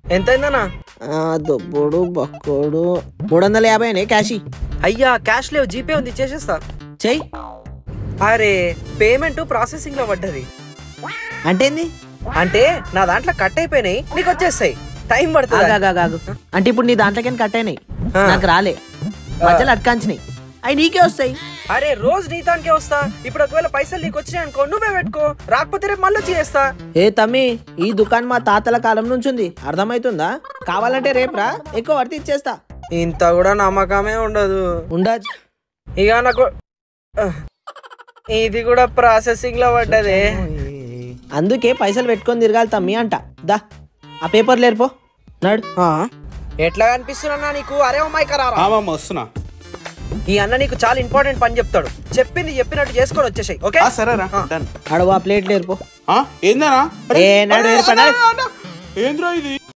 ఎంతైందన్నా? దొబ్బోడు బక్కోడు 350 క్యాష్. అయ్యా క్యాష్ లేవు, జీపే ఉంది, చేసేస్తా. చెయ్యి. అరే పేమెంట్ ప్రాసెసింగ్ లో పడ్డది. అంటే ఏంది? అంటే నా దాంట్లో కట్ అయిపోయినాయి, నీకు వచ్చేస్తాయి, టైం పడుతుంది. అంటే ఇప్పుడు నీ దాంట్లోకి కట్ అయినాయి, నాకు రాలే, మధ్యలో అట్కాంచినాయి, అవి నీకే వస్తాయి. అరే రోజు నీ దానికే వస్తా. ఇప్పుడు ఒకవేళ పైసలు నీకు వచ్చినాయి అనుకో, నువ్వే పెట్టుకో, రాకపోతే రేపు మళ్ళీ చేస్తా. ఏ తమ్మి, ఈ దుకాణం మా తాతల కాలం నుంచి ఉంది, అర్థమవుతుందా? కావాలంటే రేపు రా, ఎక్కువ పడితే ఇచ్చేస్తా. ఇంత కూడా నమ్మకమే ఉండదు. ఉండదు. ఇక నాకు ఇది కూడా ప్రాసెసింగ్ లో పడ్డదే. అందుకే పైసలు పెట్టుకొని తిరగాలి తమ్మి అంట. దా ఆ పేపర్ లేరుపో, నాడు. ఎట్లా కనిపిస్తున్నా నీకు? అరే అమ్మాయి కరారా వస్తున్నా. ఈ అన్న నీకు చాలా ఇంపార్టెంట్ పని చెప్తాడు, చెప్పింది చెప్పినట్టు చేసుకొని వచ్చేసాయి. ఓకే సరేరా. అడవా ప్లేట్ లేరుపో. ఏందనా? ఏ నాడు ఏర్పడా. ఏంద్రా ఇది?